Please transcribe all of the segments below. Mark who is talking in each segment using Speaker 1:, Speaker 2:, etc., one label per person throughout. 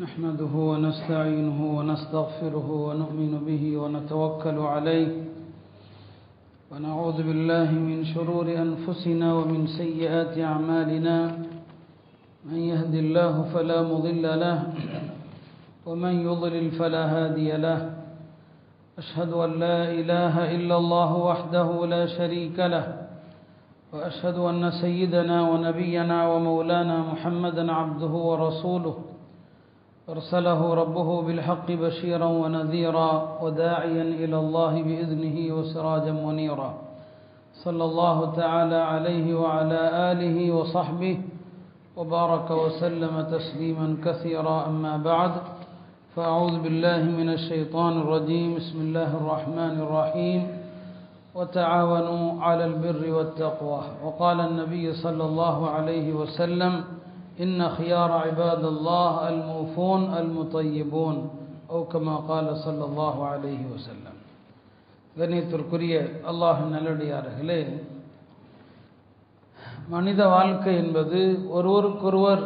Speaker 1: نحمده ونستعينه ونستغفره ونؤمن به ونتوكل عليه ونعوذ بالله من شرور أنفسنا ومن سيئات أعمالنا من يهد الله فلا مضل له ومن يضلل فلا هادي له أشهد أن لا إله إلا الله وحده لا شريك له وأشهد أن سيدنا ونبينا ومولانا محمدا عبده ورسوله أرسله ربه بالحق بشيرا ونذيرا وداعيا إلى الله بإذنه وسراجا منيرا صلى الله تعالى عليه وعلى آله وصحبه وبارك وسلم تسليما كثيرا أما بعد فأعوذ بالله من الشيطان الرجيم بسم الله الرحمن الرحيم وتعاونوا على البر والتقوى وقال النبي صلى الله عليه وسلم إن خيار عباد الله الموفون المطيبون أو كما قال صلى الله عليه وسلم. கண்ணியத்திற்குரிய அல்லாஹ்வின் நல்லடியார்களே, மனித வாழ்க்கை என்பது ஒருவருக்கொருவர்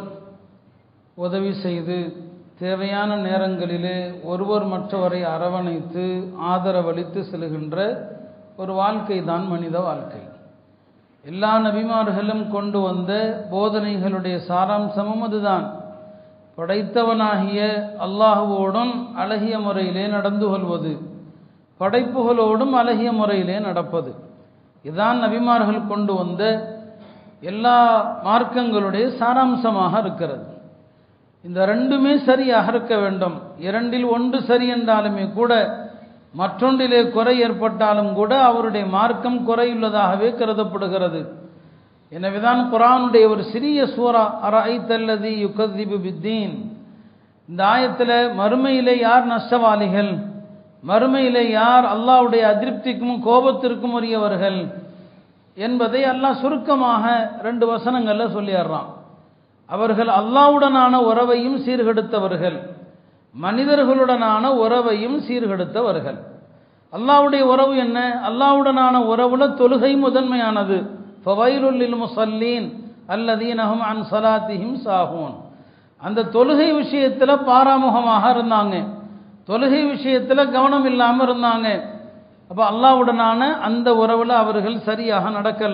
Speaker 1: உதவி செய்து தேவையான நேரங்களிலே ஒருவர் மற்றவரை அரவணைத்து ஆதரவளித்து செல்கின்ற ஒரு வாழ்க்கை தான் மனித வாழ்க்கை. எல்லா நபிமார்களும் கொண்டு வந்த போதனைகளுடைய சாராம்சமும் அதுதான். படைத்தவனாகிய அல்லாஹுவோடும் அழகிய முறையிலே நடந்து கொள்வது, படைப்புகளோடும் அழகிய முறையிலே நடப்பது, இதுதான் நபிமார்கள் கொண்டு வந்த எல்லா மார்க்கங்களுடைய சாராம்சமாக இருக்கிறது. இந்த ரெண்டுமே சரியாக இருக்க வேண்டும். இரண்டில் ஒன்று சரி என்றாலுமே கூட மற்றொன்றிலே குறை ஏற்பட்டாலும் கூட அவருடைய மார்க்கம் குறையுள்ளதாகவே கருதப்படுகிறது. எனவேதான் குர்ஆனுடைய ஒரு சிறிய சூரா அரஐத்தல்லதி யுகذிபு பித்தீன், இந்த ஆயத்தில் மறுமையிலே யார் நஷ்டவாளிகள், மறுமையிலே யார் அல்லாஹ்வுடைய அதிருப்திக்கும் கோபத்திற்கும் உரியவர்கள் என்பதை அல்லாஹ் சுருக்கமாக 2 வசனங்கள்ல சொல்லிடுறான். அவர்கள் அல்லாஹ்வுடனான உறவையும் சீர்கெடுத்தவர்கள், மனிதர்களுடனான உறவையும் சீர்கெடுத்தவர்கள். அல்லாஹ்வுடைய உறவு என்ன? அல்லாஹ்வுடனான உறவுல தொழுகை முதன்மையானது. ஃபவைலுல் லில் முஸல்லீன் அல்லதீன ஹும் அன் ஸலாத்திஹிம் சாஹூன். அந்த தொழுகை விஷயத்துல பாராமுகமாக இருந்தாங்க, தொழுகை விஷயத்துல கவனம் இல்லாமல் இருந்தாங்க. அப்ப அல்லாஹ்வுடனான அந்த உறவுல அவர்கள் சரியாக நடக்கல.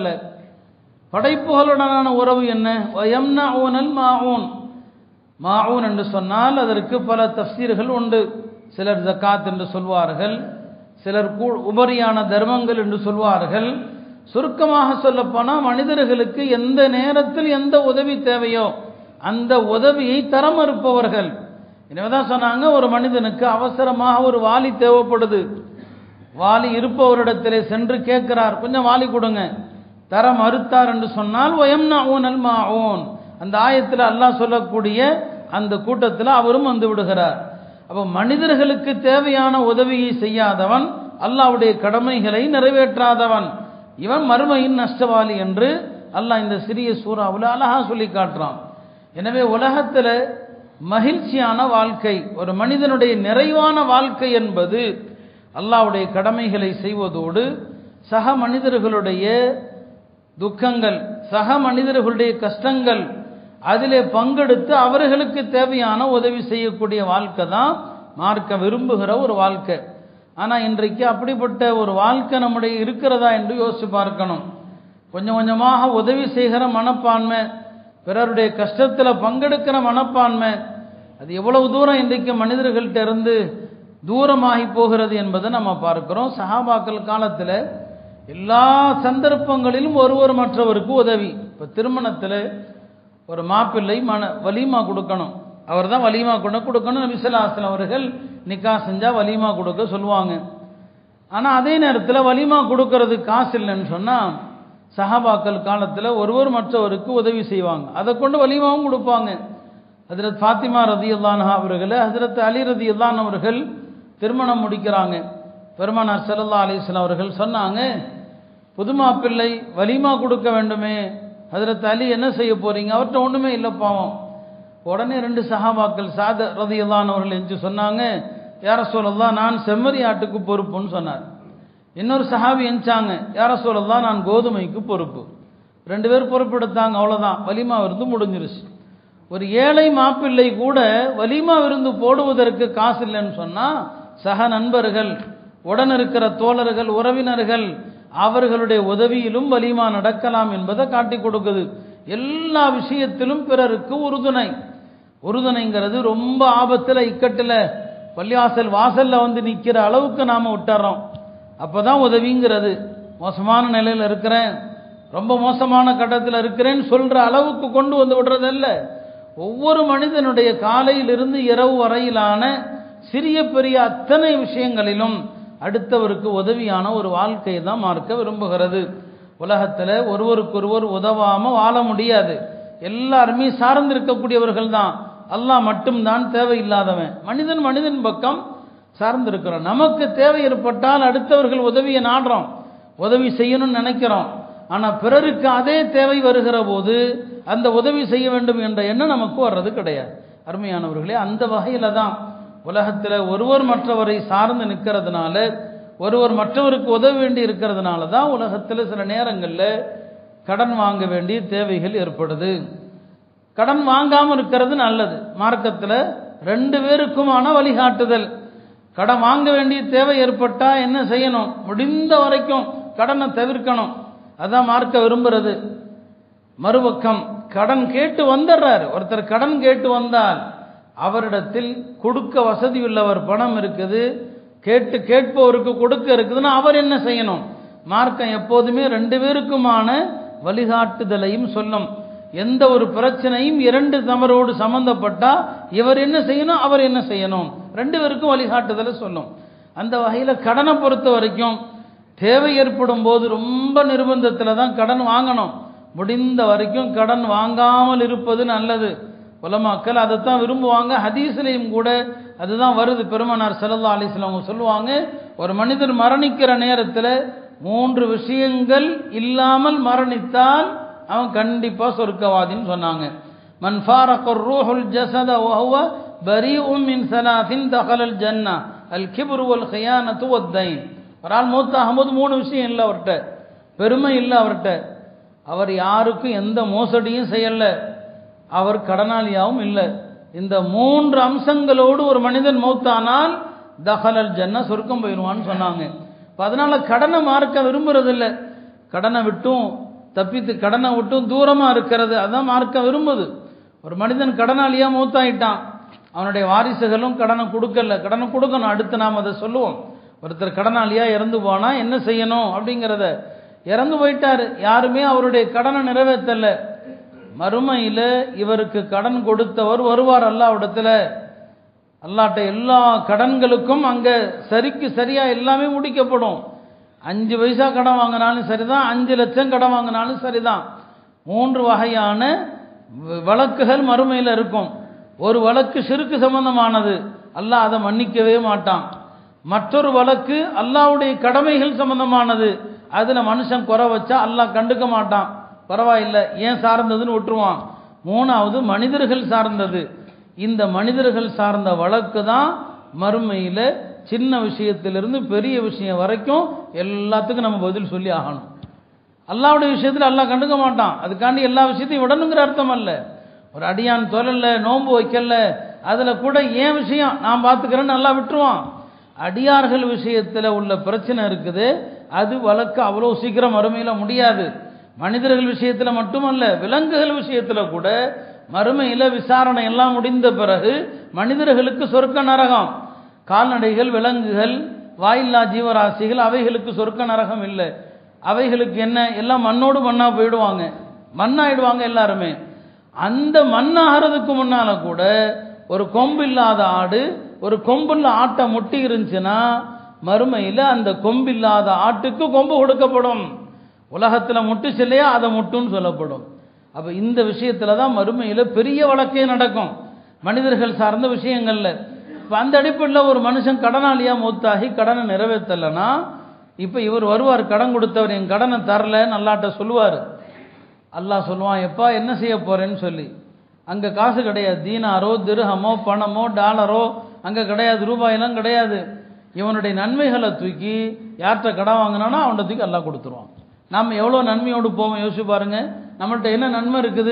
Speaker 1: படைப்புகளுடனான உறவு என்ன? வயம்னஊனல் மாஊன். மாஊன் என்று சொன்னால் அதற்கு பல தஃசீர்கள் உண்டு. சிலர் ஜகாத் என்று சொல்வார்கள், சிலர் உபரியான தர்மங்கள் என்று சொல்வார்கள். சுருக்கமாக சொல்லப்போனால் மனிதர்களுக்கு எந்த நேரத்தில் எந்த உதவி தேவையோ அந்த உதவியை தர மறுப்பவர்கள். எனவேதான் சொன்னாங்க, ஒரு மனிதனுக்கு அவசரமாக ஒரு வாளி தேவைப்படுது, வாளி இருப்பவரிடத்திலே சென்று கேட்கிறார், கொஞ்சம் வாளி கொடுங்க, தர மறுத்தார் என்று சொன்னால் வயம்னஊனல் மாஊன், அந்த ஆயத்தில் அல்லாஹ் சொல்லக்கூடிய அந்த கூட்டத்தில் அவரும் வந்து விடுகிறார். அப்போ மனிதர்களுக்கு தேவையான உதவியை செய்யாதவன், அல்லாஹ்வுடைய கடமைகளை நிறைவேற்றாதவன், இவன் மறுமையின் நஷ்டவாளி என்று அல்லாஹ் இந்த சிறிய சூறாவில் அழகா சொல்லி காட்டுறான். எனவே உலகத்தில் மகிழ்ச்சியான வாழ்க்கை, ஒரு மனிதனுடைய நிறைவான வாழ்க்கை என்பது அல்லாஹ்வுடைய கடமைகளை செய்வதோடு சக மனிதர்களுடைய துக்கங்கள், சக மனிதர்களுடைய கஷ்டங்கள், அதிலே பங்கெடுத்து அவர்களுக்கு தேவையான உதவி செய்யக்கூடிய வாழ்க்கை தான் மார்க்க விரும்புகிற ஒரு வாழ்க்கை. ஆனால் இன்றைக்கு அப்படிப்பட்ட ஒரு வாழ்க்கை நம்முடைய இருக்கிறதா என்று யோசிச்சு பார்க்கணும். கொஞ்சம் கொஞ்சமாக உதவி செய்கிற மனப்பான்மை, பிறருடைய கஷ்டத்தில் பங்கெடுக்கிற மனப்பான்மை, அது எவ்வளவு தூரம் இன்றைக்கு மனிதர்கள்ட்ட இருந்து தூரமாகி போகிறது என்பதை நம்ம பார்க்கிறோம். சஹாபாக்கள் காலத்தில் எல்லா சந்தர்ப்பங்களிலும் ஒருவர் மற்றவருக்கு உதவி. இப்போ திருமணத்தில் ஒரு மாப்பிள்ளை வலிமா கொடுக்கணும், அவர் தான் வலிமா கொடுக்கணும். நபி ஸல்லல்லாஹு அலைஹி வஸல்லம் அவர்கள் நிக்கா செஞ்சா வலிமா கொடுக்க சொல்லுவாங்க. ஆனால் அதே நேரத்தில் வலிமா கொடுக்கறது காசு இல்லைன்னு சொன்னால் சஹாபாக்கள் காலத்தில் ஒருவர் மற்றவருக்கு உதவி செய்வாங்க, அதை கொண்டு வலிமாவும் கொடுப்பாங்க. ஹஜ்ரத் ஃபாத்திமா ரலியல்லாஹு அன்ஹா அவர்களை ஹஜ்ரத் அலி ரலியல்லாஹு அன்ஹு அவர்கள் திருமணம் முடிக்கிறாங்க. பெருமானார் ஸல்லல்லாஹு அலைஹி வஸல்லம் அவர்கள் சொன்னாங்க, புது மாப்பிள்ளை வலிமா கொடுக்க வேண்டுமே, ஹஜ்ரத் அலி என்ன செய்ய போறீங்க, அவர்கிட்ட ஒன்றுமே இல்லை பாவம். உடனே 2 சஹாபாக்கள் சாத ரலியல்லாஹு அன்ஹு அவர்கள் என்று சொன்னாங்க, யா ரசூலல்லாஹ் நான் செம்மறி ஆட்டுக்கு பொறுப்புன்னு சொன்னார். இன்னொரு சஹாபி எஞ்சாங்க, யா ரசூலல்லாஹ் நான் கோதுமைக்கு பொறுப்பு. 2 பேர் பொறுப்பெடுத்தாங்க, அவ்வளோதான், வலிமா இருந்து முடிஞ்சிருச்சு. ஒரு ஏழை மாப்பிள்ளை கூட வலிமா விருந்து போடுவதற்கு காசு இல்லைன்னு சொன்னா சக நண்பர்கள், உடன் இருக்கிற தோழர்கள், உறவினர்கள் அவர்களுடைய உதவியிலும் வலிமா நடக்கலாம் என்பதை காட்டி கொடுக்குது. எல்லா விஷயத்திலும் பிறருக்கு உறுதுணைங்கிறது ரொம்ப ஆபத்தில் இக்கட்டில் பள்ளிவாசல் வாசல்ல வந்து நிற்கிற அளவுக்கு நாம விட்டுறோம். அப்பதான் உதவிங்கிறது. மோசமான நிலையில் இருக்கிறேன், ரொம்ப மோசமான கட்டத்தில் இருக்கிறேன்னு சொல்ற அளவுக்கு கொண்டு வந்து விடுறதல்ல. ஒவ்வொரு மனிதனுடைய காலையிலிருந்து இரவு வரையிலான சிறிய பெரிய அத்தனை விஷயங்களிலும் அடுத்தவருக்கு உதவியான ஒரு வாழ்க்கையை தான் மார்க்க விரும்புகிறது. உலகத்தில் ஒருவருக்கொருவர் உதவாம வாழ முடியாது. எல்லாருமே சார்ந்திருக்கக்கூடியவர்கள் தான். அல்லாஹ் மட்டும்தான் தேவையில்லாதவன். மனிதன் பக்கம் சார்ந்திருக்கிறோம். நமக்கு தேவை ஏற்பட்டால் அடுத்தவர்கள் உதவியை நாடுறோம், உதவி செய்யணும்னு நினைக்கிறோம். ஆனா பிறருக்கு அதே தேவை வருகிற போது அந்த உதவி செய்ய வேண்டும் என்ற எண்ணம் நமக்கு வர்றது கிடையாது. அருமையானவர்களே, அந்த வகையில தான் உலகத்தில் ஒருவர் மற்றவரை சார்ந்து நிற்கிறதுனால, ஒருவர் மற்றவருக்கு உதவ வேண்டி இருக்கிறதுனால தான் உலகத்தில் சில நேரங்களில் கடன் வாங்க வேண்டிய தேவைகள் ஏற்படுது. கடன் வாங்காமல் இருக்கிறது நல்லது. மார்க்கத்தில் 2 பேருக்குமான வழிகாட்டுதல். கடன் வாங்க வேண்டிய தேவை ஏற்பட்டா என்ன செய்யணும்? முடிந்த வரைக்கும் கடனை தவிர்க்கணும். அதான் மார்க்க விரும்புறது. மறுபக்கம் கடன் கேட்டு வந்துடுறாரு. ஒருத்தர் கடன் கேட்டு வந்தால் அவரிடத்தில் கொடுக்க வசதி உள்ளவர், பணம் இருக்குது, கேட்பவருக்கு கொடுக்க இருக்குதுன்னா அவர் என்ன செய்யணும்? மார்க்கம் எப்போதுமே 2 பேருக்குமான வழிகாட்டுதலையும் சொல்லும். எந்த ஒரு பிரச்சனையும் 2 நபரோடு சம்பந்தப்பட்டா இவர் என்ன செய்யணும், அவர் என்ன செய்யணும், 2 பேருக்கும் வழிகாட்டுதலை சொல்லும். அந்த வகையில் கடனை பொறுத்த வரைக்கும் தேவை ஏற்படும் போது ரொம்ப நிர்பந்தத்தில் தான் கடன் வாங்கணும். முடிந்த வரைக்கும் கடன் வாங்காமல் இருப்பது நல்லது. உலமாக்கள் அதைத்தான் விரும்புவாங்க. ஹதீஸ்லையும் கூட அதுதான் வருது. பெருமானார் ஸல்லல்லாஹு அலைஹி வஸல்லம் சொல்லுவாங்க, ஒரு மனிதர் மரணிக்கிற நேரத்தில் 3 விஷயங்கள் இல்லாமல் மரணித்தால் அவன் கண்டிப்பா சொர்க்கவாதின்னு சொன்னாங்க. மன் ஃபாரகர் ரூஹுல் ஜஸத வஹுவ பரீஉம் மின் ஸலாத்தின் தகலல் ஜன்னா அல் கிப்ரு வல் கியானத்து வத்தைன். ஒரு ஆள் மூத்தாகும்போது 3 விஷயம் இல்லை அவர்கிட்ட, பெருமை இல்லை அவர்கிட்ட, அவர் யாருக்கும் எந்த மோசடியும் செய்யல, அவர் கடனாளியாகவும் இல்லை. இந்த 3 அம்சங்களோடு ஒரு மனிதன் மௌத்தானால் தகலல் ஜன்னா, சொர்க்கம் போயிடுவான்னு சொன்னாங்க. அதனால கடனை மார்க்க விரும்புறது இல்லை. கடனை விட்டும் தப்பித்து, கடனை விட்டும் தூரமா இருக்கிறது அதான் மார்க்க விரும்புது. ஒரு மனிதன் கடனாளியா மௌத்தாயிட்டான், அவனுடைய வாரிசுகளும் கடனை கொடுக்கல, கடனை கொடுக்கணும். அடுத்து நாம் அதை சொல்லுவோம். ஒருத்தர் கடனாளியா இறந்து போனா என்ன செய்யணும் அப்படிங்கிறத. இறந்து போயிட்டாரு, யாருமே அவருடைய கடனை நிறைவேற்றல. மறுமையில இவருக்கு கடன் கொடுத்தவர் வருவார் அல்லாஹ்விடத்துல. அல்லாஹ்ட்ட எல்லா கடன்களுக்கும் அங்க சரிக்கு சரியா எல்லாமே முடிக்கப்படும். 5 பைசா கடன் வாங்கினாலும் சரிதான், 5 லட்சம் கடன் வாங்கினாலும் சரிதான். 3 வகையான வழக்குகள் மறுமையில் இருக்கும். ஒரு வழக்கு ஷிர்க் சம்பந்தமானது, அல்லாஹ் அதை மன்னிக்கவே மாட்டான். மற்றொரு வழக்கு அல்லாஹ்வுடைய கடமைகள் சம்பந்தமானது, அதுல மனுஷன் குறை வச்சா அல்லாஹ் கண்டுக்க மாட்டான், பரவாயில்லை ஏன் சார்ந்ததுன்னு விட்டுருவான். 3வது மனிதர்கள் சார்ந்தது. இந்த மனிதர்கள் சார்ந்த வழக்கு தான் மறுமையில சின்ன விஷயத்திலிருந்து பெரிய விஷயம் வரைக்கும் எல்லாத்துக்கும் நம்ம பதில் சொல்லி ஆகணும். அல்லாஹ்வுடைய விஷயத்தில் அல்லாஹ் கண்டுக்க மாட்டான். அதுக்காண்டி எல்லா விஷயத்தையும் விடணுங்கிற அர்த்தம் அல்ல. ஒரு அடியான் தொழல, நோன்பு வைக்கல, அதுல கூட ஏன் விஷயம் நான் பார்த்துக்கிறேன்னு நல்லா விட்டுருவான். அடியார்கள் விஷயத்தில் உள்ள பிரச்சனை இருக்குது, அது வழக்கு அவ்வளோ சீக்கிரம் மறுமையில முடியாது. மனிதர்கள் விஷயத்தில் மட்டுமல்ல, விலங்குகள் விஷயத்தில் கூட மறுமையில விசாரணை எல்லாம் முடிந்த பிறகு மனிதர்களுக்கு சொர்க்க நரகம். கால்நடைகள், விலங்குகள், வாயில்லா ஜீவராசிகள், அவைகளுக்கு சொர்க்க நரகம் இல்லை. அவைகளுக்கு என்ன, எல்லாம் மண்ணோடு மண்ணா போயிடுவாங்க, மண்ணாயிடுவாங்க எல்லாருமே. அந்த மண்ணாகிறதுக்கு முன்னால கூட ஒரு கொம்பு இல்லாத ஆடு ஒரு கொம்புள்ள ஆட்டை முட்டி இருந்துச்சுன்னா மறுமையில் அந்த கொம்பில்லாத ஆட்டுக்கு கொம்பு கொடுக்கப்படும். உலகத்தில் முட்டுச்சு இல்லையா, அதை முட்டுன்னு சொல்லப்படும். அப்போ இந்த விஷயத்தில் தான் மறுமையில் பெரிய வழக்கே நடக்கும், மனிதர்கள் சார்ந்த விஷயங்கள்ல. இப்போ அந்த அடிப்படையில் ஒரு மனுஷன் கடனாளியா மூத்தாகி கடனை நிறைவேற்றலைன்னா, இப்போ இவர் வருவார், கடன் கொடுத்தவர் என் கடனை தரலன்னு அல்லாட்ட சொல்லுவார். அல்லாஹ் சொல்லுவான், எப்பா என்ன செய்ய போறேன்னு சொல்லி. அங்கே காசு கிடையாது, தீனாரோ திர்ஹமோ பணமோ டாலரோ அங்கே கிடையாது, ரூபாயெல்லாம் கிடையாது. இவனுடைய நன்மைகளை தூக்கி யார்கிட்ட கடன் வாங்கினானோ அவன்கிட்ட தூக்கி அல்லாஹ் கொடுத்துருவான். நாம் எவ்வளோ நன்மையோடு போவோம் யோசிச்சு பாருங்க. நம்மள்கிட்ட என்ன நன்மை இருக்குது,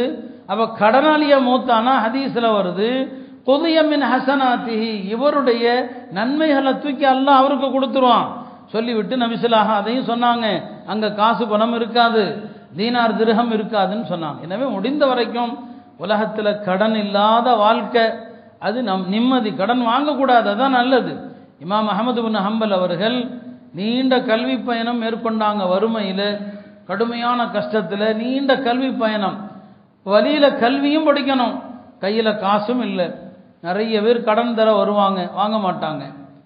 Speaker 1: அப்ப கடனாளியா மூத்தானா ஹதீஸ்ல வருது, குதியமின் ஹசனாத்திஹி, இவருடைய நன்மைகளை தூக்கி அல்லாஹ் அவருக்கு கொடுத்துருவான் சொல்லிவிட்டு நபிசுல்லாஹ் அதையும் சொன்னாங்க. அங்க காசு பணம் இருக்காது, தீனார் திர்ஹம் இருக்காதுன்னு சொன்னாங்க. எனவே முடிந்த வரைக்கும் உலகத்துல கடன் இல்லாத வாழ்க்கை, அது நிம்மதி. கடன் வாங்கக்கூடாது, அதான் நல்லது. இமாம் அஹமது பின் ஹம்பல் அவர்கள் நீண்ட கல்வி பயணம் மேற்கொண்டாங்க. வறுமையில, கடுமையான கஷ்டத்துல நீண்ட கல்வி பயணம், வழியில கல்வியும் படிக்கணும், கையில காசும் இல்லை. நிறைய பேர் கடன் தர வருவாங்க, வாங்க மாட்டாங்க.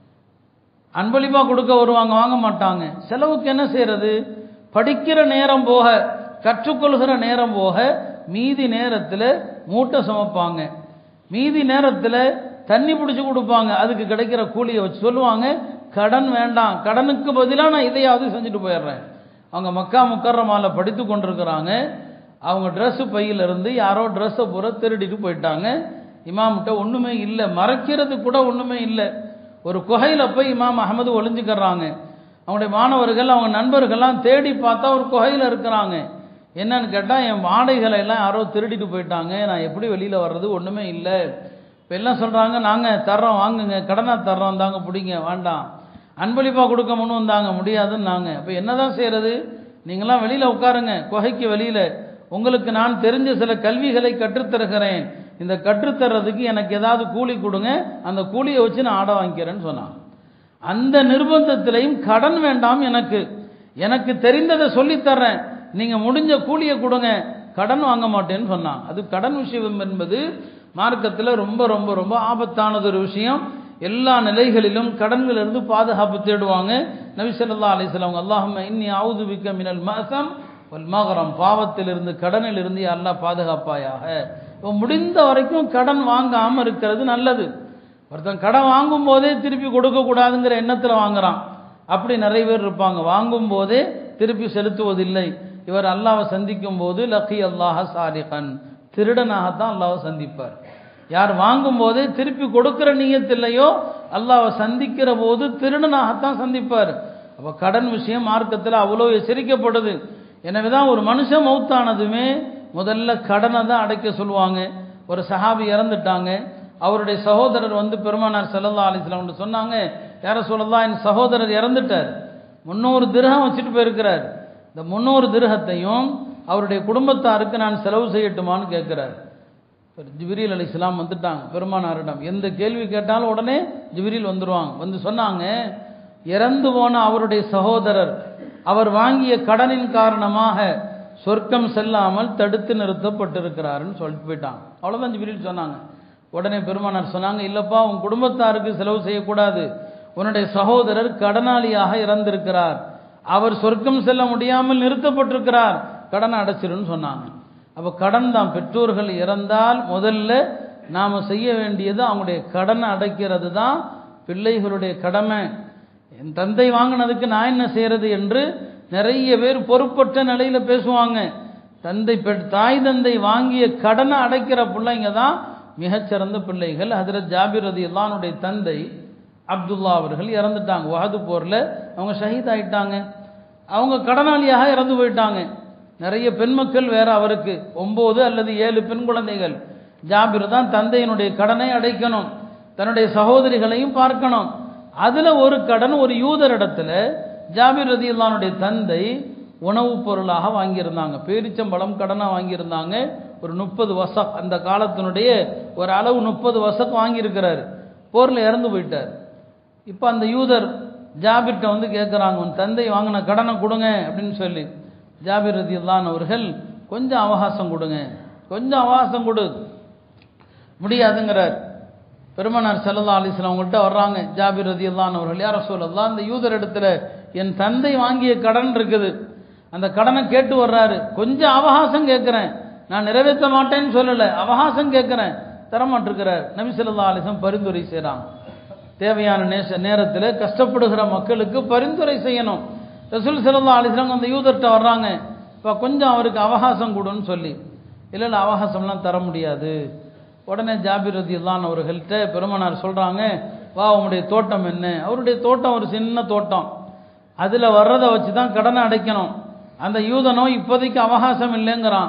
Speaker 1: அன்பளிப்பா கொடுக்க வருவாங்க, வாங்க மாட்டாங்க. செலவுக்கு என்ன செய்யறது? படிக்கிற நேரம் போக, கற்றுக்கொள்கிற நேரம் போக, மீதி நேரத்தில் மூட்டை சுமப்பாங்க, மீதி நேரத்தில் தண்ணி பிடிச்சி கொடுப்பாங்க. அதுக்கு கிடைக்கிற கூலியை வச்சு சொல்லுவாங்க, கடன் வேண்டாம், கடனுக்கு பதிலாக நான் இதையாவது செஞ்சுட்டு போயிடுறேன். அவங்க மக்கா முக்கர்ரமால படித்து கொண்டிருக்கிறாங்க. அவங்க ட்ரெஸ்ஸு பையிலிருந்து யாரோ ட்ரெஸ்ஸை பூரா திருடிட்டு போயிட்டாங்க. இமாம்கிட்ட ஒன்றுமே இல்லை, மறைக்கிறது கூட ஒன்றுமே இல்லை. ஒரு குகையில் போய் இமாம் அஹமது ஒளிஞ்சுக்கிறாங்க. அவங்களுடைய மாணவர்கள், அவங்க நண்பர்கள்லாம் தேடி பார்த்தா ஒரு குகையில் இருக்கிறாங்க. என்னன்னு கேட்டால், என் ஆடைகளை எல்லாம் யாரோ திருடிட்டு போயிட்டாங்க, நான் எப்படி வெளியில் வர்றது, ஒன்றுமே இல்லை. இப்போ எல்லாம் சொல்கிறாங்க, நாங்கள் தர்றோம், வாங்குங்க, கடனாக தர்றோம், தாங்க பிடிங்க, வேண்டாம். அன்பளிப்பாக கொடுக்க முன்னு வந்தாங்க, முடியாதுன்னு நாங்கள். இப்போ என்ன தான் செய்கிறது? நீங்களாம் வெளியில் உட்காருங்க, குகைக்கு வெளியில், உங்களுக்கு நான் தெரிஞ்ச சில கல்விகளை கற்றுத்தருகிறேன், இந்த கற்றுத்தர்றதுக்கு எனக்கு ஏதாவது கூலி கொடுங்க, அந்த கூலியை வச்சு நான் ஆடை வாங்கிக்கிறேன்னு சொன்னான். அந்த நிர்பந்தத்திலையும் கடன் வேண்டாம், எனக்கு தெரிந்ததை சொல்லித்தர்றேன், நீங்கள் முடிஞ்ச கூலியை கொடுங்க, கடன் வாங்க மாட்டேன்னு சொன்னான். அது கடன் விஷயம் என்பது மார்க்கத்தில் ரொம்ப ரொம்ப ரொம்ப ஆபத்தானது ஒரு விஷயம். எல்லா நிலைகளிலும் கடன்களிலிருந்து பாதுகாப்பு தேடுவாங்க. நபி ஸல்லல்லாஹு அலைஹி வஸல்லம், அல்லாஹும்ம இன்னி அஊது பிக்க மினல் மஅஸம் வல் மக்ரம், பாவத்திலிருந்து கடனிலிருந்து யா அல்லாஹ் பாதுகாப்பாயாக. முடிந்த வரைக்கும் கடன் வாங்காமல் இருக்கிறது நல்லது. ஒருத்தன் கடன் வாங்கும் போதே திருப்பி கொடுக்க கூடாதுங்கிற எண்ணத்தில் வாங்குறான், அப்படி நிறைய பேர் இருப்பாங்க. வாங்கும் போதே திருப்பி செலுத்துவதில்லை. இவர் அல்லாஹ்வை சந்திக்கும் போது லக்கி அல்லாஹ சாலிகன், திருடனாகத்தான் அல்லாஹ்வை சந்திப்பார். யார் வாங்கும் போதே திருப்பி கொடுக்கிற நியத் இல்லையோ, அல்லாஹ்வை சந்திக்கிற போது திருடனாகத்தான் சந்திப்பார். அப்போ கடன் விஷயம் மார்க்கத்தில் அவ்வளோ எச்சரிக்கப்படுது. எனவேதான் ஒரு மனுஷன் மௌத்தானதுமே முதல்ல கடனை தான் அடைக்க சொல்லுவாங்க. ஒரு சஹாபி இறந்துட்டாங்க, அவருடைய சகோதரர் வந்து பெருமானார் ஸல்லல்லாஹு அலைஹி வஸல்லம் சொன்னாங்க, யா ரசூலல்லாஹ், என் சகோதரர் இறந்துட்டார், 300 திர்ஹம் வச்சுட்டு போயிருக்கிறார், இந்த 300 திர்ஹத்தையும் அவருடைய குடும்பத்தாருக்கு நான் செலவு செய்யட்டுமான்னு கேட்கிறார். ஜிப்ரீல் அலைஹிஸ்ஸலாம் வந்துட்டாங்க பெருமானாரிடம். எந்த கேள்வி கேட்டாலும் உடனே ஜிப்ரீல் வந்துருவாங்க. வந்து சொன்னாங்க, இறந்து போன அவருடைய சகோதரர் அவர் வாங்கிய கடனின் காரணமாக சொர்க்கம் செல்லாமல் தடுத்து நிறுத்தப்பட்டிருக்கிறாருன்னு சொல்லிட்டு போயிட்டாங்க. அவ்வளோதான் ஜிப்ரீல் சொன்னாங்க. உடனே பெருமானார் சொன்னாங்க, இல்லப்பா, உன் குடும்பத்தாருக்கு செலவு செய்யக்கூடாது, உன்னுடைய சகோதரர் கடனாளியாக இறந்திருக்கிறார், அவர் சொர்க்கம் செல்ல முடியாமல் நிறுத்தப்பட்டிருக்கிறார், கடனை அடைச்சிருன்னு சொன்னாங்க. அப்போ கடன் தான். பெற்றோர்கள் இறந்தால் முதல்ல நாம் செய்ய வேண்டியது அவங்களுடைய கடனை அடைக்கிறது தான் பிள்ளைகளுடைய கடமை. என் தந்தை வாங்கினதுக்கு நான் என்ன செய்யறது என்று நிறைய பேர் பொறுப்பற்ற நிலையில் பேசுவாங்க. தாய் தந்தை வாங்கிய கடனை அடைக்கிற பிள்ளைங்க தான் மிகச்சிறந்த பிள்ளைகள். ஹஜ்ரத் ஜாபிர் ரலியல்லாஹு அன்ஹுடைய தந்தை அப்துல்லா அவர்கள் இறந்துட்டாங்க. வஹது போரில் அவங்க ஷஹீத் ஆயிட்டாங்க. அவங்க கடனாளியாக இறந்து போயிட்டாங்க. நிறைய பெண் மக்கள் வேற, அவருக்கு 9 அல்லது 7 பெண் குழந்தைகள். ஜாபிர் தான் தந்தையினுடைய கடனை அடைக்கணும், தன்னுடைய சகோதரிகளையும் பார்க்கணும். அதில் ஒரு கடன் ஒரு யூதர் இடத்துல ஜாபிர் ரலியல்லாஹு அன்ஹுடைய தந்தை உணவுப் பொருளாக வாங்கியிருந்தாங்க. பேரிச்சம்பழம் கடனாக வாங்கியிருந்தாங்க. ஒரு 30 வசக், அந்த காலத்தினுடைய ஒரு அளவு 30 வசக் வாங்கியிருக்கிறாரு. போரில் இறந்து போயிட்டார். இப்போ அந்த யூதர் ஜாபிர்கிட்ட வந்து கேட்குறாங்க, உன் தந்தை வாங்கின கடனை கொடுங்க அப்படின்னு சொல்லி. ஜாபிர் ரலியல்லாஹு அன்ஹு அவர்கள், கொஞ்சம் அவகாசம் கொடுங்க, கொஞ்சம் அவகாசம் கொடு. முடியாதுங்கிறார். பெருமானார் ஸல்லல்லாஹு அலைஹி வஸல்லம் அவங்கள்ட்ட வர்றாங்க ஜாபிர் ரலியல்லாஹு அன்ஹு அவர்கள், யா ரசூலல்லாஹ், அந்த யூதர் இடத்துல என் தந்தை வாங்கிய கடன் இருக்குது, அந்த கடனை கேட்டு வர்றாரு, கொஞ்சம் அவகாசம் கேட்குறேன், நான் நிறைவேற்ற மாட்டேன்னு சொல்லலை, அவகாசம் கேட்குறேன், தரமாட்டிருக்கிறார். நபி ஸல்லல்லாஹு அலைஹி வஸல்லம் பரிந்துரை செய்கிறாங்க. தேவையான நேரத்தில் கஷ்டப்படுகிற மக்களுக்கு பரிந்துரை செய்யணும். ரசூல் ஸல்லல்லாஹு அலைஹி வஸல்லம் அந்த யூதர்கிட்ட வர்றாங்க, இப்போ கொஞ்சம் அவருக்கு அவகாசம் கொடுன்னு சொல்லி. இல்லை அவகாசம்லாம் தர முடியாது. உடனே ஜாபிர் ரலியல்லாஹு அன்ஹு அவர்கள்ட்ட பெருமானார் சொல்கிறாங்க, வா, உங்களுடைய தோட்டம் என்ன? அவருடைய தோட்டம் ஒரு சின்ன தோட்டம், அதில் வர்றதை வச்சு தான் கடனை அடைக்கணும். அந்த யூதனோ இப்போதைக்கு அவகாசம் இல்லைங்கிறான்.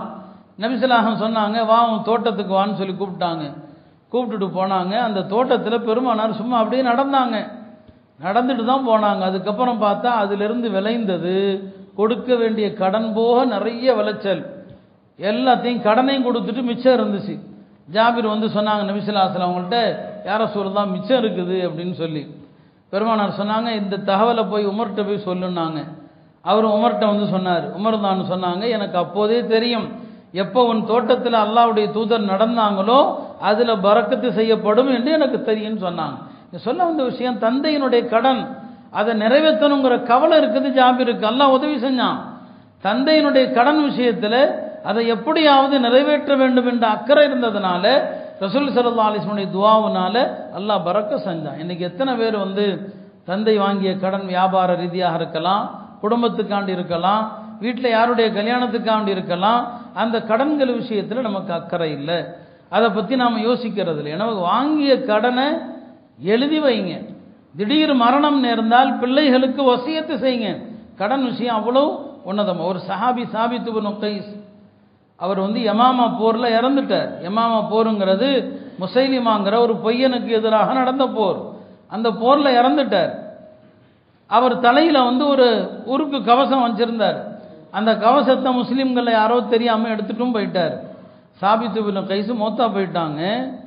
Speaker 1: நபிஸல்லல்லாஹு சொன்னாங்க, வா உன் தோட்டத்துக்கு வான்னு சொல்லி கூப்பிட்டாங்க. கூப்பிட்டுட்டு போனாங்க. அந்த தோட்டத்தில் பெருமானார் சும்மா அப்படியே நடந்தாங்க. நடந்துட்டு தான் போனாங்க. அதுக்கப்புறம் பார்த்தா அதிலிருந்து விளைந்தது கொடுக்க வேண்டிய கடன் போக நிறைய விளைச்சல். எல்லாத்தையும் கடனையும் கொடுத்துட்டு மிச்சம் இருந்துச்சு. ஜாபிர் வந்து சொன்னாங்க நபிஸல்லல்லாஹு அலைஹி வஸல்லம் அவங்கள்ட்ட, யா ரசூலல்லாஹ் மிச்சம் இருக்குது அப்படின்னு சொல்லி. பெருமானார் சொன்னாங்க, இந்த தகவலை போய் உமர்கிட்ட போய் சொல்லுன்னாங்க. அவர் உமர்கிட்ட வந்து சொன்னார். உமர் தான் சொன்னாங்க, எனக்கு அப்போதே தெரியும், எப்போ உன் தோட்டத்தில் அல்லாஹ்வுடைய தூதர் நடந்தாங்களோ அதில் பரக்கத்து செய்யப்படும் என்று எனக்கு தெரியும்னு சொன்னாங்க. சொல்ல வந்த விஷயம், தந்தையினுடைய கடன் அதை நிறைவேற்றணுங்கிற கவலை இருக்குது ஜாபிருக்கு. அல்லாஹ் உதவி செஞ்சான். தந்தையினுடைய கடன் விஷயத்தில் அதை எப்படியாவது நிறைவேற்ற வேண்டும் என்ற அக்கறை இருந்ததுனால ரசூல் ஸல்லல்லாஹு அலைஹி வஸல்லம் துஆவுனால அல்லாஹ் பரக்க செஞ்சான். இன்னைக்கு எத்தனை பேர் வந்து தந்தை வாங்கிய கடன் வியாபார ரீதியாக இருக்கலாம், குடும்பத்துக்காண்டி இருக்கலாம், வீட்டில் யாருடைய கல்யாணத்துக்காண்டி இருக்கலாம், அந்த கடன்கள் விஷயத்தில் நமக்கு அக்கறை இல்லை. அதை பற்றி நாம் யோசிக்கிறது இல்லை. எனவே வாங்கிய கடனை எழுதி வைங்க. திடீர் மரணம் நேர்ந்தால் பிள்ளைகளுக்கு வசியத்து செய்யுங்க. கடன் விஷயம் அவ்வளோ உன்னதம். ஒரு சஹாபி சாபித் இப்னு கைஸ், அவர் வந்து யமாமா போரில் இறந்துட்டார். யமாமா போருங்கிறது முசைலிமாங்கிற ஒரு பொய்யனுக்கு எதிராக நடந்த போர். அந்த போரில் இறந்துட்டார். அவர் தலையில் வந்து ஒரு உருக்கு கவசம் வச்சிருந்தார். அந்த கவசத்தை முஸ்லீம்களை யாரோ தெரியாமல் எடுத்துட்டும் போயிட்டார். சாபித் இப்னு கைஸ் மௌத்தா போயிட்டாங்க.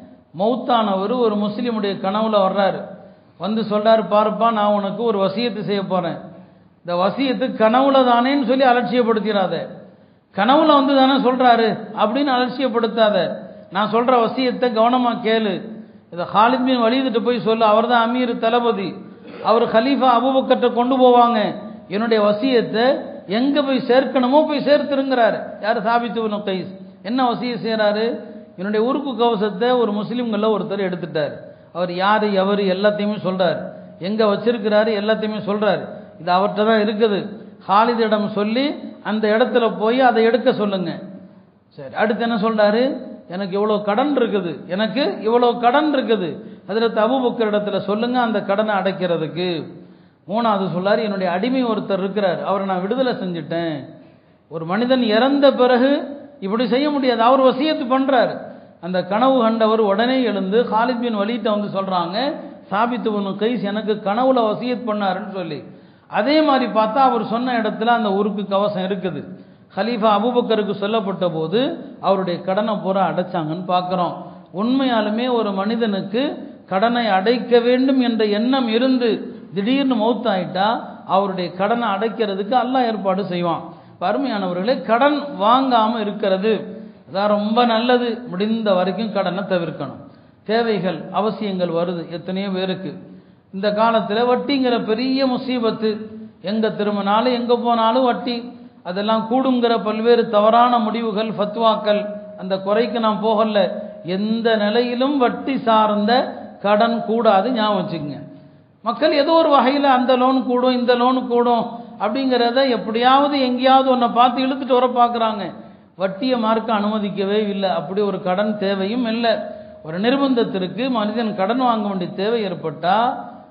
Speaker 1: மௌத்தானவர் ஒரு முஸ்லீமுடைய கனவுல வர்றாரு. வந்து சொல்றாரு, பாருப்பா நான் உனக்கு ஒரு வசியத்து செய்ய போறேன். இந்த வசியத்து கனவுல தானேன்னு சொல்லி அலட்சியப்படுத்திடாத. கனவுல வந்து தானே சொல்றாரு அப்படின்னு அலட்சியப்படுத்தாத. நான் சொல்ற வசியத்தை கவனமா கேளு. இதை ஹாலித் பின் வலீதுட்டு போய் சொல்லு. அவர் தான் அமீர் தளபதி. அவர் கலீஃபா அபூபக்கர்ட்ட கொண்டு போவாங்க. என்னுடைய வசியத்தை எங்க போய் சேர்க்கணுமோ போய் சேர்த்துருங்கிறாரு. யார்? சாபித் இப்னு கைஸ். என்ன வசிய செய்யறாரு? என்னுடைய உருக்கு கவசத்தை ஒரு முஸ்லீம்கள ஒருத்தர் எடுத்துட்டார். அவர் யாரு எவர் எல்லாத்தையுமே சொல்றாரு. எங்க வச்சிருக்கிறாரு எல்லாத்தையுமே சொல்றாரு. இது அவர்கிட்ட தான் இருக்குது. ஹாலிதிடம் சொல்லி அந்த இடத்துல போய் அதை எடுக்க சொல்லுங்க. சரி, அடுத்து என்ன சொல்றாரு? எனக்கு இவ்வளோ கடன் இருக்குது, எனக்கு இவ்வளோ கடன் இருக்குது, ஹஜ்ரத் அபூபக்கர் இடத்துல சொல்லுங்க அந்த கடனை அடைக்கிறதுக்கு. மூணாவது சொல்லாரு, என்னுடைய அடிமை ஒருத்தர் இருக்கிறார், அவரை நான் விடுதலை செஞ்சுட்டேன். ஒரு மனிதன் இறந்த பிறகு இப்படி செய்ய முடியாது. அவர் வசியத்து பண்றாரு. அந்த கனவு கண்டவர் உடனே எழுந்து ஹாலித் பின் வலீட்ட வந்து சொல்றாங்க, சாபித் இப்னு கைஸ் எனக்கு கனவுல வசியத் பண்ணாருன்னு சொல்லி. அதே மாதிரி பார்த்தா அவர் சொன்ன இடத்துல அந்த உருக்கு கவசம் இருக்குது. ஹலீஃபா அபூபக்கருக்கு சொல்லப்பட்ட போது அவருடைய கடனை பூரா அடைச்சாங்கன்னு பார்க்குறோம். உண்மையாலுமே ஒரு மனிதனுக்கு கடனை அடைக்க வேண்டும் என்ற எண்ணம் இருந்து திடீர்னு மௌத்தாயிட்டா அவருடைய கடனை அடைக்கிறதுக்கு அல்லாஹ் ஏற்பாடு செய்வான். அருமையானவர்களே, கடன் வாங்காமல் இருக்கிறது அதான் ரொம்ப நல்லது. முடிந்த வரைக்கும் கடனை தவிர்க்கணும். தேவைகள் அவசியங்கள் வருது எத்தனையோ பேருக்கு. இந்த காலத்தில் வட்டிங்கிற பெரிய முசீபத்து. எங்கே திரும்பினாலும் எங்கே போனாலும் வட்டி. அதெல்லாம் கூடுங்கிற பல்வேறு தவறான முடிவுகள், ஃபத்வாக்கள், அந்த குறைக்கு நான் போகல. எந்த நிலையிலும் வட்டி சார்ந்த கடன் கூடாது, ஞாபகம் வச்சுக்கங்க. மக்கள் ஏதோ ஒரு வகையில் அந்த லோன் கூடும் இந்த லோன் கூடும் அப்படிங்கிறத எப்படியாவது எங்கேயாவது ஒன்றை பார்த்து இழுத்துட்டு வர பார்க்குறாங்க. வட்டியை மார்க்க அனுமதிக்கவே இல்லை. அப்படி ஒரு கடன் தேவையும் இல்லை. ஒரு நிர்பந்தத்திற்கு மனிதன் கடன் வாங்க வேண்டிய தேவை ஏற்பட்டால்,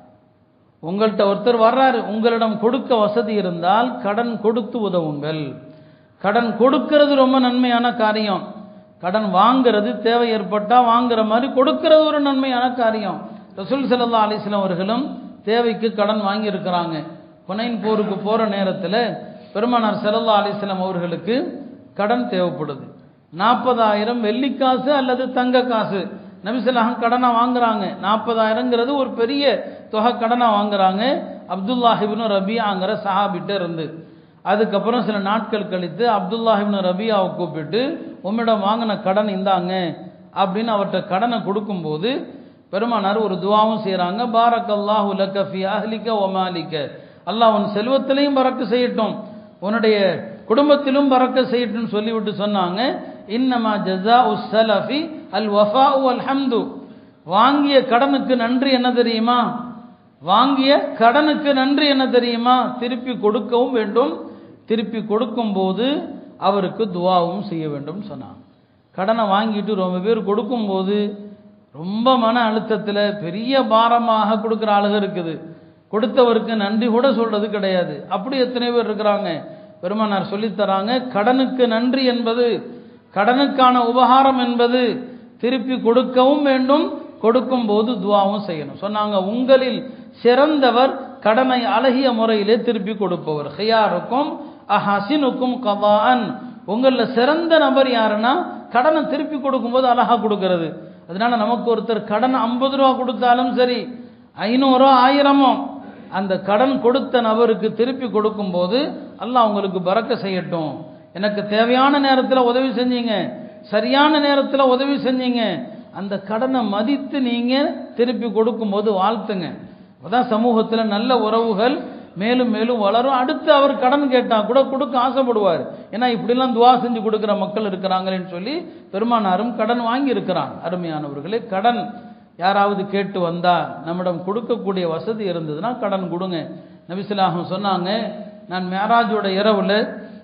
Speaker 1: உங்கள்கிட்ட ஒருத்தர் வர்றாரு, உங்களிடம் கொடுக்க வசதி இருந்தால் கடன் கொடுத்து உதவுங்கள். கடன் கொடுக்கிறது ரொம்ப நன்மையான காரியம். கடன் வாங்கிறது தேவை ஏற்பட்டால் வாங்குற மாதிரி கொடுக்கிறது ஒரு நன்மையான காரியம். ரசூல் ஸல்லல்லாஹு அலைஹி வஸல்லம் அவர்களும் தேவைக்கு கடன் வாங்கி இருக்கிறாங்க. ஹுனைன் போருக்கு போகிற நேரத்தில் பெருமானார் ஸல்லல்லாஹு அலைஹி வஸல்லம் அவர்களுக்கு கடன் தேவைப்படுது. 40,000 வெள்ளிக்காசு அல்லது தங்க காசு நபிஸல்லல்லாஹு கடனாக வாங்குறாங்க. 40,000ங்கிறது ஒரு பெரிய தொகை கடனாக வாங்குறாங்க. அப்துல்லாஹ் இப்னு ரபியாங்கிற சஹாபிட்ட இருந்து. அதுக்கப்புறம் சில நாட்கள் கழித்து அப்துல்லாஹ் இப்னு ரபியாவை கூப்பிட்டு, உம்மிடம் வாங்கின கடன் இந்தாங்க அப்படின்னு அவர்கிட்ட கடனை கொடுக்கும்போது பெருமானார் ஒரு துவாவும் செய்கிறாங்க. பாரக்கல்லாஹு லக ஃபீ அஹ்லிக வ மாலிக. அல்லாஹ் உன் செல்வத்திலையும் பரக்க செய்யட்டும், உன்னுடைய குடும்பத்திலும் பரக்க செய்யட்டும் சொல்லிவிட்டு சொன்னாங்க, இன்னமா ஜஸாஉ ஸலஃபி அல் வஃபாஉ வல் ஹம்து. வாங்கிய கடனுக்கு நன்றி என்ன தெரியுமா? வாங்கிய கடனுக்கு நன்றி என்ன தெரியுமா? திருப்பி கொடுக்கவும் வேண்டும். திருப்பி கொடுக்கும் போது அவருக்கு துவாவும் செய்ய வேண்டும் சொன்னாங்க. கடனை வாங்கிட்டு ரொம்ப பேர் கொடுக்கும்போது ரொம்ப மன அழுத்தத்தில் பெரிய பாரமாக கொடுக்குற ஆளுக இருக்குது. கொடுத்தவருக்கு நன்றி கூட சொல்றது கிடையாது. அப்படி எத்தனை பேர் இருக்கிறாங்க. பெருமானார் சொல்லித்தராங்க, கடனுக்கு நன்றி என்பது கடனுக்கான உபகாரம் என்பது திருப்பி கொடுக்கவும் வேண்டும், கொடுக்கும் போது துஆவும் செய்யணும். சொன்னாங்க, உங்களில் சிறந்தவர் கடனை அழகிய முறையிலே திருப்பி கொடுப்பவர். ஹியாருக்கும் அஹசினுக்கும் கவான். உங்கள சிறந்த நபர் யாருன்னா கடனை திருப்பி கொடுக்கும்போது அழகா கொடுக்கிறது. அதனால நமக்கு ஒருத்தர் கடன் 50 ரூபா கொடுத்தாலும் சரி, 500 1000 அந்த கடன் கொடுத்த நபருக்கு திருப்பி கொடுக்கும் போது அல்லாஹ் உங்களுக்கு பரக்க செய்யட்டும். எனக்கு தேவையான நேரத்தில் உதவி செஞ்சீங்க, சரியான நேரத்தில் உதவி செஞ்சீங்க, அந்த கடனை மதித்து நீங்க திருப்பி கொடுக்கும் போது வாழ்த்துங்க. அதான் சமூகத்தில் நல்ல உறவுகள் மேலும் மேலும் வளரும். அடுத்து அவர் கடன் கேட்டா கூட கொடுக்க ஆசைப்படுவார். ஏன்னா இப்படிலாம் துவா செஞ்சு கொடுக்குற மக்கள் இருக்கிறாங்களேன்னு சொல்லி பெருமானாரும் கடன் வாங்கி இருக்கிறாங்க. அருமையானவர்களே, கடன் யாராவது கேட்டு வந்தா நம்மிடம் கொடுக்கக்கூடிய வசதி இருந்ததுன்னா கடன் கொடுங்க. நபிசுல்லாஹம் சொன்னாங்க, நான் மேராஜோட இரவுல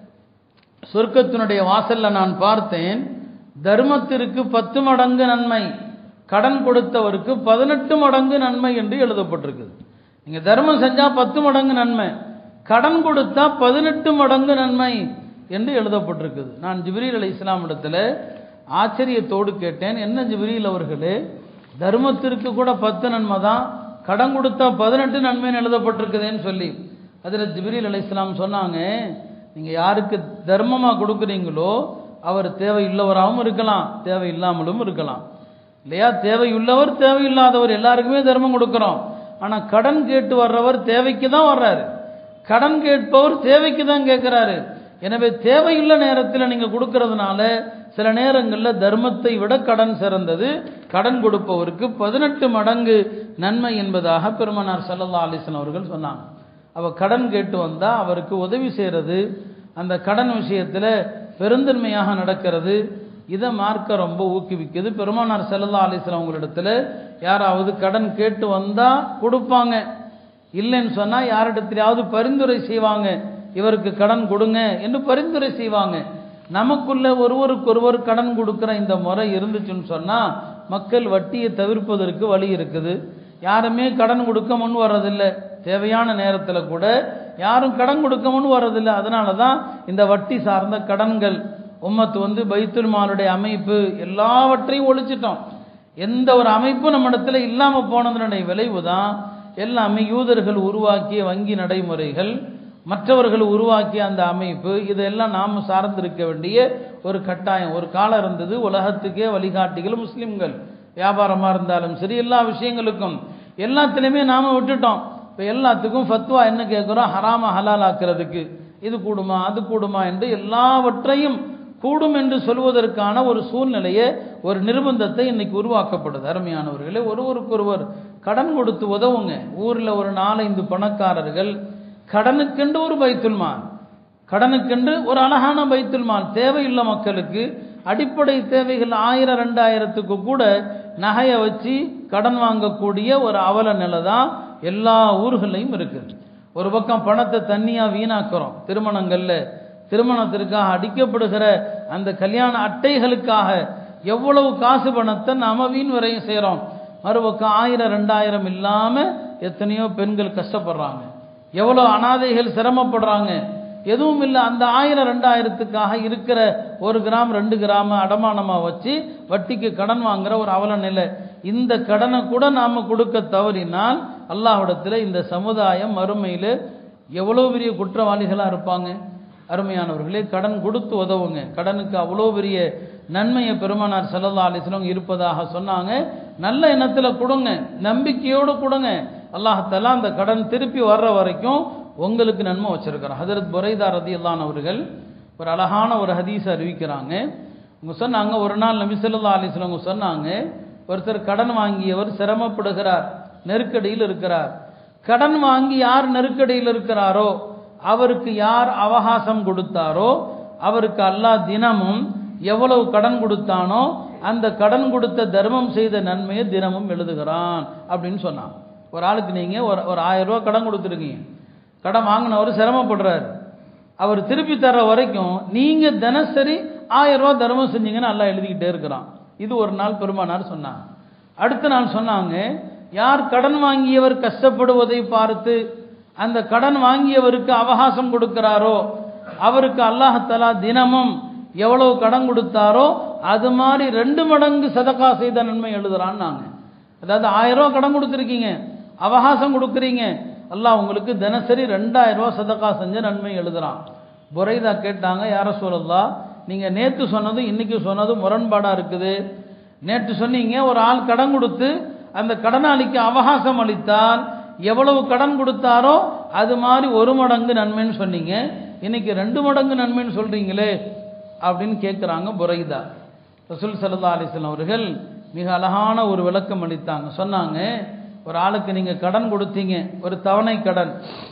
Speaker 1: சொர்க்கத்தினுடைய வாசல்ல நான் பார்த்தேன், தர்மத்திற்கு 10 மடங்கு நன்மை, கடன் கொடுத்தவருக்கு 18 மடங்கு நன்மை என்று எழுதப்பட்டிருக்குது. நீங்க தர்மம் செஞ்சா 10 மடங்கு நன்மை, கடன் கொடுத்தா 18 மடங்கு நன்மை என்று எழுதப்பட்டிருக்குது. நான் ஜிப்ரீல் அலைஹிஸ்ஸலாம் இடத்துல ஆச்சரியத்தோடு கேட்டேன், என்ன ஜிப்ரீல் அவர்களே, தர்மத்திற்கு கூட 10 நன்மை தான், கடன் கொடுத்தா 18 நன்மைன்னு எழுதப்பட்டிருக்குதுன்னு சொல்லி. அதில் ஜிப்ரீல் அலைஹிஸ்ஸலாம் சொன்னாங்க, நீங்க யாருக்கு தர்மமா கொடுக்குறீங்களோ அவர் தேவையுள்ளவராகவும் இருக்கலாம், தேவையில்லாமலும் இருக்கலாம் இல்லையா. தேவையுள்ளவர் தேவையில்லாதவர் எல்லாருக்குமே தர்மம் கொடுக்கிறோம். ஆனா கடன் கேட்டு வர்றவர் தேவைக்கு தான் வர்றாரு, கடன் கேட்பவர் தேவைக்கு தான் கேட்கிறாரு. எனவே தேவையுள்ள நேரத்தில் நீங்க கொடுக்கறதுனால சில நேரங்களில் தர்மத்தை விட கடன் சிறந்தது. கடன் கொடுப்பவருக்கு 18 மடங்கு நன்மை என்பதாக பெருமானார் ஸல்லல்லாஹு அலைஹி வஸல்லம் அவர்கள் சொன்னாங்க. அவ கடன் கேட்டு வந்தா அவருக்கு உதவி செய்யறது, அந்த கடன் விஷயத்தில் பெருந்தன்மையாக நடக்கிறது, இதை மார்க்க ரொம்ப ஊக்குவிக்குது. பெருமானார் ஸல்லல்லாஹு அலைஹி வஸல்லம் அவங்களிடத்துல யாராவது கடன் கேட்டு வந்தா கொடுப்பாங்க, இல்லைன்னு சொன்னா யாரிடத்திலாவது பரிந்துரை செய்வாங்க, இவருக்கு கடன் கொடுங்க என்று பரிந்துரை செய்வாங்க. நமக்குள்ள ஒருவருக்கொருவர் கடன் கொடுக்கிற இந்த முறை இருந்துச்சுன்னு சொன்னா மக்கள் வட்டியை தவிர்ப்பதற்கு வழி இருக்குது. யாருமே கடன் கொடுக்க முன் வர்றதில்லை, தேவையான நேரத்தில் கூட யாரும் கடன் கொடுக்க முன் வர்றதில்லை. அதனால தான் இந்த வட்டி சார்ந்த கடன்கள் உம்மத்து பைத்துல் மாலுடைய அமைப்பு எல்லாவற்றையும் ஒழிச்சிட்டோம். எந்த ஒரு அமைப்பும் நம்ம இடத்துல இல்லாமல் போனதனுடைய விளைவு தான் எல்லாமே யூதர்கள் உருவாக்கிய வங்கி நடைமுறைகள், மற்றவர்கள் உருவாக்கிய அந்த அமைப்பு, இதெல்லாம் நாம் சார்ந்திருக்க வேண்டிய ஒரு கட்டாயம். ஒரு காலம் இருந்தது, உலகத்துக்கே வழிகாட்டிகள் முஸ்லிம்கள், வியாபாரமாக இருந்தாலும் சரி, எல்லா விஷயங்களுக்கும் எல்லாத்திலையுமே நாம் விட்டுட்டோம். இப்போ எல்லாத்துக்கும் ஃபத்வா என்ன கேட்குறோம், ஹராம ஹலால் ஆக்கிறதுக்கு, இது கூடுமா அது கூடுமா என்று எல்லாவற்றையும் கூடும் என்று சொல்வதற்கான ஒரு சூழ்நிலையை, ஒரு நிர்பந்தத்தை இன்னைக்கு உருவாக்கப்படுது. அருமையானவர்களே, ஒருவருக்கொருவர் கடன் கொடுத்து உதவுங்க. ஊரில் ஒரு 4-5 பணக்காரர்கள் கடனுக்கென்று ஒரு பைத்துல் மால், கடனுக்கென்று ஒரு அழகான பைத்துல் மால், தேவையுள்ள மக்களுக்கு அடிப்படை தேவைகள் 1000-2000க்கு கூட நகையை வச்சு கடன் வாங்கக்கூடிய ஒரு அவல நிலை தான் எல்லா ஊர்களையும் இருக்குது. ஒரு பக்கம் பணத்தை தண்ணியாக வீணாக்குறோம், திருமணத்திற்காக அடிக்கப்படுகிற அந்த கல்யாண அட்டைகளுக்காக எவ்வளவு காசு பணத்தை நாம வீண் வரையும் செய்கிறோம். மறுபக்கம் 1000-2000 இல்லாமல் எத்தனையோ பெண்கள் கஷ்டப்படுறாங்க, எவ்வளோ அனாதைகள் சிரமப்படுறாங்க. எதுவும் இல்லை, அந்த 1000-2000த்துக்காக இருக்கிற 1 கிராம் 2 கிராம் அடமானமாக வச்சு வட்டிக்கு கடன் வாங்குற ஒரு அவல நிலை. இந்த கடனை கூட நாம் கொடுக்க தவறினால் அல்லாஹ்விடத்தில் இந்த சமுதாயம் மறுமையில் எவ்வளோ பெரிய குற்றவாளிகளாக இருப்பாங்க. அருமையானவர்களே, கடன் கொடுத்து உதவுங்க. கடனுக்கு அவ்வளோ பெரிய நன்மையை பெருமானார் ஸல்லல்லாஹு அலைஹி வஸல்லம் இருப்பதாக சொன்னாங்க. நல்ல எண்ணத்தில் கொடுங்க, நம்பிக்கையோடு கொடுங்க. அல்லாஹ் தஆலா அந்த கடன் திருப்பி வர்ற வரைக்கும் உங்களுக்கு நன்மை வச்சிருக்கிறார். ஹஜ்ரத் புரைதா ரலியல்லாஹு அவர்கள் ஒரு அழகான ஒரு ஹதீஸ் அறிவிக்கிறாங்க. அவங்க சொன்னாங்க, ஒரு நாள் நபி ஸல்லல்லாஹு அலைஹி வஸல்லம் சொன்னாங்க, ஒருத்தர் கடன் வாங்கியவர் சிரமப்படுகிறார், நெருக்கடியில் இருக்கிறார். கடன் வாங்கி யார் நெருக்கடியில் இருக்கிறாரோ அவருக்கு யார் அவகாசம் கொடுத்தாரோ அவருக்கு அல்லாஹ் தினமும் எவ்வளவு கடன் கொடுத்தானோ அந்த கடன் கொடுத்த தர்மம் செய்த நன்மையை தினமும் எழுதுகிறான் அப்படின்னு சொன்னான். ஒரு ஆளுக்கு நீங்கள் ஒரு 1000 ரூபா கடன் கொடுத்துருக்கீங்க, கடன் வாங்கினவர் சிரமப்படுறாரு, அவர் திருப்பி தர வரைக்கும் நீங்கள் தினசரி 1000 ரூபா தர்மம் செஞ்சீங்கன்னு அல்லாஹ் எழுதிக்கிட்டே இருக்கிறான். இது ஒரு நாள் பெருமானார் சொன்னாங்க. அடுத்த நாள் சொன்னாங்க, யார் கடன் வாங்கியவர் கஷ்டப்படுவதை பார்த்து அந்த கடன் வாங்கியவருக்கு அவகாசம் கொடுக்கிறாரோ அவருக்கு அல்லாஹ் தஆலா தினமும் எவ்வளவு கடன் கொடுத்தாரோ அது மாதிரி 2 மடங்கு சதகா செய்த நன்மை எழுதுறான்னு நாங்க. அதாவது 1000 ரூபா கடன் கொடுத்துருக்கீங்க, அவகாசம் கொடுக்குறீங்க, அல்லாஹ் உங்களுக்கு தினசரி 2000 ரூபா சதகா செஞ்ச நன்மை எழுதுறான். புரைதா கேட்டாங்க, யா ரசூலல்லாஹ், நீங்க நேற்று சொன்னது இன்னைக்கு சொன்னது முரண்பாடா இருக்குது. நேற்று சொன்னீங்க ஒரு ஆள் கடன் கொடுத்து அந்த கடனாளிக்கு அவகாசம் அளித்தால் எவ்வளவு கடன் கொடுத்தாரோ அது மாதிரி 1 மடங்கு நன்மைன்னு சொன்னீங்க, இன்னைக்கு 2 மடங்கு நன்மைன்னு சொல்றீங்களே அப்படின்னு கேட்குறாங்க புரைதா. ரசூல் ஸல்லல்லாஹு அலைஹி வஸல்லம் அவர்கள் மிக அழகான ஒரு விளக்கம் அளித்தாங்க. சொன்னாங்க, ஒரு ஆளுக்கு நீங்க கடன் கொடுத்தீங்க, ஒரு தவணை கடன்,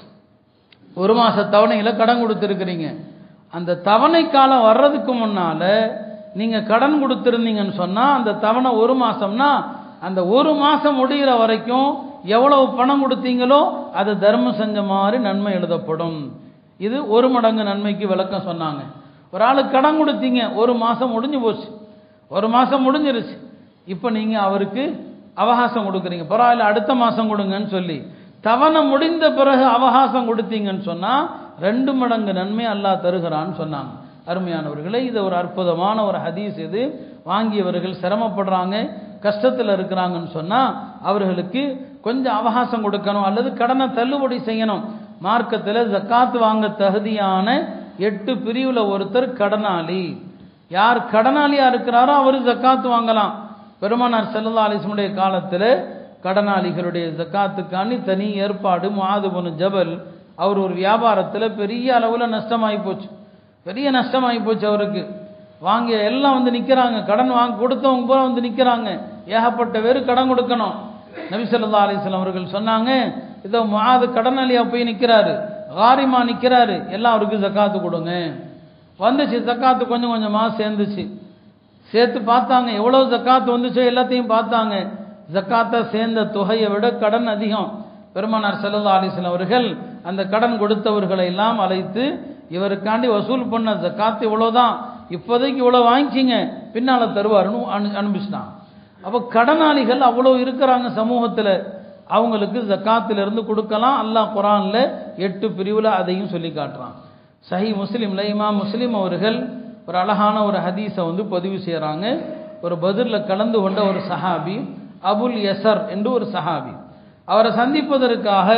Speaker 1: 1 மாச தவணையில கடன் கொடுத்துருக்கிறீங்க. அந்த தவணை காலம் வர்றதுக்கு முன்னால நீங்க கடன் கொடுத்துருந்தீங்கன்னு சொன்னா அந்த தவணை 1 மாசம்னா அந்த 1 மாசம் முடிகிற வரைக்கும் எவ்வளவு பணம் கொடுத்தீங்களோ அது தர்மம் செஞ்ச மாதிரி நன்மை எழுதப்படும். இது 1 மடங்கு நன்மைக்கு விளக்கம் சொன்னாங்க. ஒரு ஆளுக்கு கடன் கொடுத்தீங்க, 1 மாசம் முடிஞ்சு போச்சு, 1 மாசம் முடிஞ்சிருச்சு, இப்போ நீங்க அவருக்கு அவகாசம் கொடுக்குறீங்க, பரவாயில்ல அடுத்த மாசம் கொடுங்கன்னு சொல்லி தவணை முடிந்த பிறகு அவகாசம் கொடுத்தீங்கன்னு சொன்னா 2 மடங்கு நன்மை அல்லாஹ் தருகிறான்னு சொன்னாங்க. அருமையானவர்களே, இது ஒரு அற்புதமான ஒரு ஹதீஸ். இது வாங்கியவர்கள் சிரமப்படுறாங்க, கஷ்டத்தில் இருக்கிறாங்கன்னு சொன்னா அவர்களுக்கு கொஞ்சம் அவகாசம் கொடுக்கணும் அல்லது கடனை தள்ளுபடி செய்யணும். மார்க்கத்தில் ஜக்காத் வாங்க தகுதியான 8 பிரிவுல ஒருத்தர் கடனாளி. யார் கடனாளியா இருக்கிறாரோ அவர் ஜக்காத் வாங்கலாம். பெருமானார் ஸல்லல்லாஹு அலைஹி வஸல்லம் காலத்தில் கடனாளிகளுடைய ஜக்காத்துக்காண்டி தனி ஏற்பாடு. முஆது இப்னு ஜபல் அவர் ஒரு வியாபாரத்தில் பெரிய அளவில் நஷ்டமாகி போச்சு, பெரிய நஷ்டமாகி போச்சு அவருக்கு. வாங்கிய எல்லாம் வந்து நிற்கிறாங்க, கடன் வாங்க கொடுத்தவங்க பூரா வந்து நிற்கிறாங்க, ஏகப்பட்ட பேர் கடன் கொடுக்கணும். நபி ஸல்லல்லாஹு அலைஹி வஸல்லம் அவர்கள் சொன்னாங்க, இதோ முஆது கடனாளியா போய் நிற்கிறாரு, காரிமா நிற்கிறாரு, எல்லாம் அவருக்கு ஜக்காத்து கொடுங்க. வந்துச்சு ஜக்காத்து, கொஞ்சம் கொஞ்சமாக சேர்ந்துச்சு. சேர்த்து பார்த்தாங்க எவ்வளவு ஜக்காத்து வந்துச்சோ எல்லாத்தையும் பார்த்தாங்க. ஜக்காத்தை சேர்ந்த தொகையை விட கடன் அதிகம். பெருமானார் ஸல்லல்லாஹு அலைஹி வஸல்லம் அவர்கள் அந்த கடன் கொடுத்தவர்களை எல்லாம் அழைத்து, இவருக்காண்டி வசூல் பண்ண ஜக்காத்து இவ்வளோதான், இப்போதைக்கு இவ்வளோ வாங்கிக்கிங்க, பின்னால் தருவாருன்னு அனுப்பிச்சிட்டான். அப்போ கடனாளிகள் அவ்வளோ இருக்கிறாங்க சமூகத்தில், அவங்களுக்கு ஜக்காத்திலிருந்து கொடுக்கலாம். அல்லாஹ் குர்ஆன்ல 8 பிரிவில் அதையும் சொல்லி காட்டுறான். சஹீஹ் முஸ்லிம்ல இமாம் முஸ்லிம் அவர்கள் ஒரு அழகான ஒரு ஹதீஸை வந்து பதிவு செய்கிறாங்க. ஒரு பத்ரில் கலந்து கொண்ட ஒரு சஹாபி அபுல் யஸர் என்று ஒரு சஹாபி, அவரை சந்திப்பதற்காக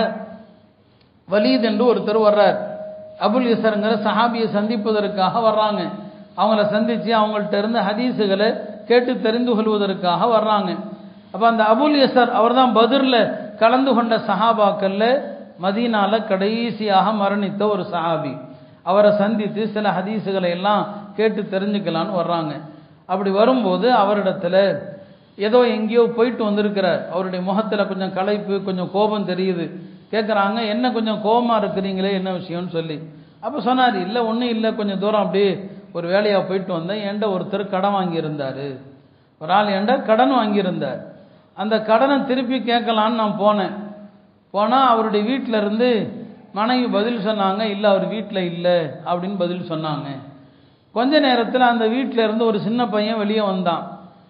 Speaker 1: வலீத் என்று ஒருத்தர் வர்றார். அபுல் யஸர்ங்கிற சஹாபியை சந்திப்பதற்காக வர்றாங்க. அவங்கள சந்தித்து அவங்கள்ட்ட இருந்து ஹதீஸுகளை கேட்டு தெரிந்து கொள்வதற்காக வர்றாங்க. அப்போ அந்த அபுல் யஸர் அவர் தான் பத்ரில் கலந்து கொண்ட சஹாபாக்கள்ல மதீனால கடைசியாக மரணித்த ஒரு சஹாபி. அவரை சந்தித்து சில ஹதீஸுகளை எல்லாம் கேட்டு தெரிஞ்சுக்கலான்னு வர்றாங்க. அப்படி வரும்போது அவரிடத்துல ஏதோ எங்கேயோ போயிட்டு வந்திருக்கிறார், அவருடைய முகத்தில் கொஞ்சம் களைப்பு, கொஞ்சம் கோபம் தெரியுது. கேட்குறாங்க, என்ன கொஞ்சம் கோபமாக இருக்கிறீங்களே, என்ன விஷயம்னு சொல்லி. அப்போ சொன்னார், இல்லை ஒன்றும் இல்லை, கொஞ்சம் தூரம் அப்படியே ஒரு வேலையாக போயிட்டு வந்தேன், என்கிட்ட ஒருத்தர் கடன் வாங்கியிருந்தார், ஒரு ஆள் என்கிட்ட கடன் வாங்கியிருந்தார், அந்த கடனை திருப்பி கேட்கலான்னு நான் போனால் அவருடைய வீட்டில் இருந்து மனைவி பதில் சொன்னாங்க, இல்லை அவர் வீட்டில் இல்லை அப்படின்னு பதில் சொன்னாங்க. கொஞ்ச நேரத்தில் அந்த வீட்டில் இருந்து ஒரு சின்ன பையன் வெளியே வந்தான்.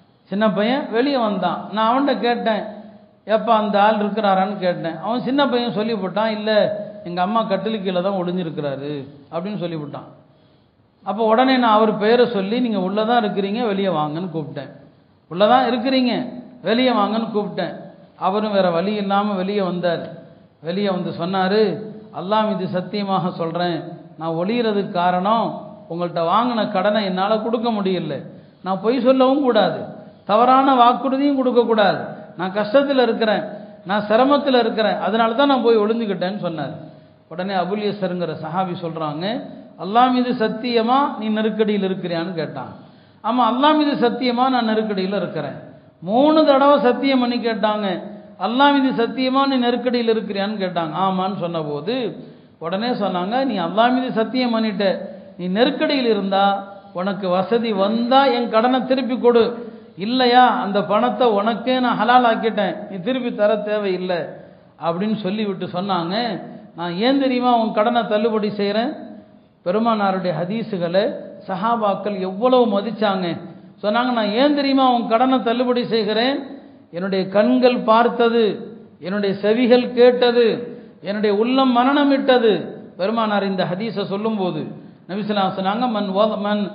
Speaker 1: நான் அவன்கிட்ட கேட்டேன், எப்போ அந்த ஆள் இருக்கிறாரான்னு கேட்டேன். அவன் சின்ன பையன் சொல்லிவிட்டான், இல்லை எங்கள் அம்மா கட்டிலு கீழே தான் ஒளிஞ்சிருக்கிறாரு அப்படின்னு சொல்லிவிட்டான். அப்போ உடனே நான் அவர் பெயரை சொல்லி, நீங்கள் உள்ளே தான் இருக்கிறீங்க வெளியே வாங்கன்னு கூப்பிட்டேன். உள்ளே தான் இருக்கிறீங்க வெளியே வாங்கன்னு கூப்பிட்டேன். அவரும் வேற வழி இல்லாமல் வெளியே வந்தார். வெளியே வந்து சொன்னார், அல்லாஹ் மீது சத்தியமாக சொல்கிறேன், நான் ஒளிகிறதுக்கு காரணம் உங்கள்கிட்ட வாங்கின கடனை என்னால் கொடுக்க முடியல. நான் பொய் சொல்லவும் கூடாது, தவறான வாக்குறுதியும் கொடுக்கக்கூடாது, நான் கஷ்டத்தில் இருக்கிறேன், நான் சிரமத்தில் இருக்கிறேன், அதனால தான் நான் போய் ஒளிஞ்சுக்கிட்டேன்னு சொன்னார். உடனே அபுல் யஸருங்கிற சஹாபி சொல்கிறாங்க, அல்லாஹ் மீது சத்தியமா நீ நெருக்கடியில் இருக்கிறியான்னு கேட்டான். ஆமாம், அல்லாஹ் மீது சத்தியமா நான் நெருக்கடியில் இருக்கிறேன். 3 தடவை சத்தியம் பண்ணி கேட்டாங்க, அல்லாஹ் மீது சத்தியமா நீ நெருக்கடியில் இருக்கிறியான்னு கேட்டாங்க. ஆமான்னு சொன்னபோது உடனே சொன்னாங்க, நீ அல்லாஹ் மீது சத்தியம் பண்ணிட்ட, நீ நெருக்கடியில் இருந்தா உனக்கு வசதி வந்தா என் கடனை திருப்பி கொடு, இல்லையா அந்த பணத்தை உனக்கே நான் ஹலால் ஆக்கிட்டேன், நீ திருப்பி தர தேவையில்லை அப்படின்னு சொல்லிவிட்டு சொன்னாங்க, நான் ஏன் தெரியுமா உன் கடனை தள்ளுபடி செய்கிறேன். பெருமானாருடைய ஹதீஸுகளை சஹாபாக்கள் எவ்வளவு மதிச்சாங்க. சொன்னாங்க, நான் ஏன் தெரியுமா உன் கடனை தள்ளுபடி செய்கிறேன், என்னுடைய கண்கள் பார்த்தது, என்னுடைய செவிகள் கேட்டது, என்னுடைய உள்ளம் மனனமிட்டது. பெருமானார் இந்த ஹதீஸை சொல்லும்போது நபி ஸல்லல்லாஹு அலைஹி வஸல்லம் சொன்னாங்க, மன்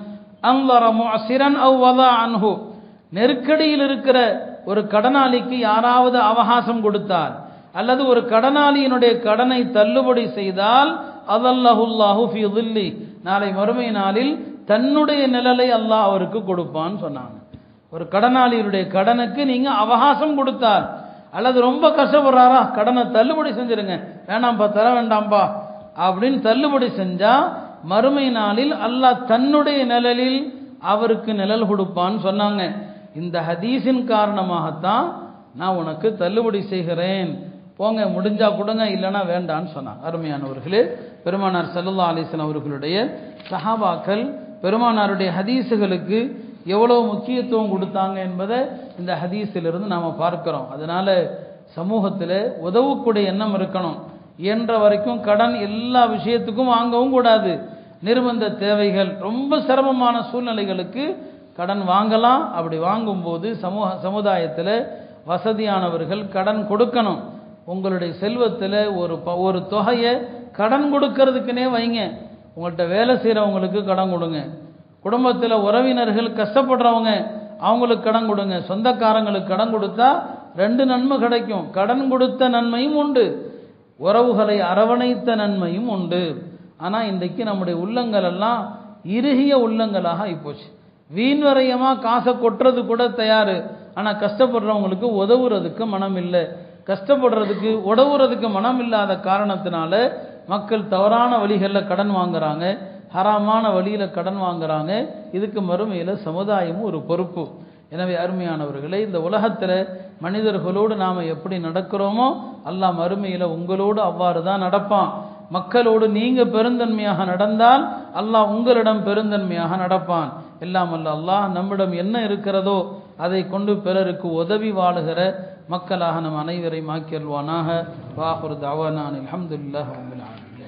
Speaker 1: அன்வர முஅசிரன் அவ் வதா அன்ஹு, நெருக்கடியில் இருக்கிற ஒரு கடனாளிக்கு யாராவது அவகாசம் கொடுத்தால் அல்லது ஒரு கடனாளியினுடைய கடனை தள்ளுபடி செய்தால் அதல்லஹுல்லாஹு ஃபீ ظில்லி, நாளை மறுமை நாளில் தன்னுடைய நிழலை அல்லாஹ் அவருக்கு கொடுப்பான்னு சொன்னாங்க. ஒரு கடனாளியினுடைய கடனுக்கு நீங்க அவகாசம் கொடுத்தால் அல்லது ரொம்ப கஷ்டப்படுறாரா கடனை தள்ளுபடி செஞ்சிருங்க, வேணாம்பா தர வேண்டாம்பா அப்படின்னு தள்ளுபடி செஞ்சா மறுமை நாளில் அல்லாஹ் தன்னுடைய நிழலில் அவருக்கு நிழல் கொடுப்பான்னு சொன்னாங்க. இந்த ஹதீஸின் காரணமாகத்தான் நான் உனக்கு தள்ளுபடி செய்கிறேன், போங்க முடிஞ்சா கொடுங்க இல்லைன்னா வேண்டான்னு சொன்னாங்க. அருமையானவர்களே, பெருமானார் ஸல்லல்லாஹு அலைஹி வஸல்லம் அவர்களுடைய சஹாபாக்கள் பெருமானாருடைய ஹதீஸுகளுக்கு எவ்வளவு முக்கியத்துவம் கொடுத்தாங்க என்பதை இந்த ஹதீஸிலிருந்து நாம் பார்க்கிறோம். அதனால சமூகத்தில் உதவக்கூடிய எண்ணம் இருக்கணும். இயன்ற வரைக்கும் கடன் எல்லா விஷயத்துக்கும் வாங்கவும் கூடாது. நிர்பந்த தேவைகள், ரொம்ப சிரமமான சூழ்நிலைகளுக்கு கடன் வாங்கலாம். அப்படி வாங்கும்போது சமுதாயத்தில் வசதியானவர்கள் கடன் கொடுக்கணும். உங்களுடைய செல்வத்தில் ஒரு தொகையை கடன் கொடுக்கறதுக்குனே வைங்க. உங்கள்கிட்ட வேலை செய்கிறவங்களுக்கு கடன் கொடுங்க, குடும்பத்தில் உறவினர்கள் கஷ்டப்படுறவங்க அவங்களுக்கு கடன் கொடுங்க, சொந்தக்காரங்களுக்கு கடன் கொடுத்தா ரெண்டு நன்மை கிடைக்கும். கடன் கொடுத்த நன்மையும் உண்டு, உறவுகளை அரவணைத்த நன்மையும் உண்டு. ஆனால் இன்றைக்கு நம்முடைய உள்ளங்கள் எல்லாம் இறுகிய உள்ளங்களாக ஆகிப்போச்சு. வீண்வரையமாக காசை கொட்டுறது கூட தயார், ஆனால் கஷ்டப்படுறவங்களுக்கு உதவுறதுக்கு மனம் இல்லை. கஷ்டப்படுறதுக்கு உதவுறதுக்கு மனம் இல்லாத காரணத்தினால மக்கள் தவறான வழிகளில் கடன் வாங்குறாங்க, ஹராமான வழியில் கடன் வாங்குறாங்க. இதுக்கு மறுமையில் சமுதாயமும் ஒரு பொறுப்பு. எனவே அருமையானவர்களே, இந்த உலகத்தில் மனிதர்களோடு நாம் எப்படி நடக்கிறோமோ அல்லாஹ் மறுமையில் உங்களோடு அவ்வாறு தான் நடப்பான். மக்களோடு நீங்கள் பெருந்தன்மையாக நடந்தால் அல்லாஹ் உங்களிடம் பெருந்தன்மையாக நடப்பான். எல்லாம் அல்ல அல்லாஹ் நம்மிடம் என்ன இருக்கிறதோ அதை கொண்டு பிறருக்கு உதவி வாழுகிற மக்களாக நம் அனைவரையும் ஆக்கியல்வானாக. வாஹிரு தஅவானா அல்ஹம்துலில்லாஹி ரப்பில் ஆலமீன்.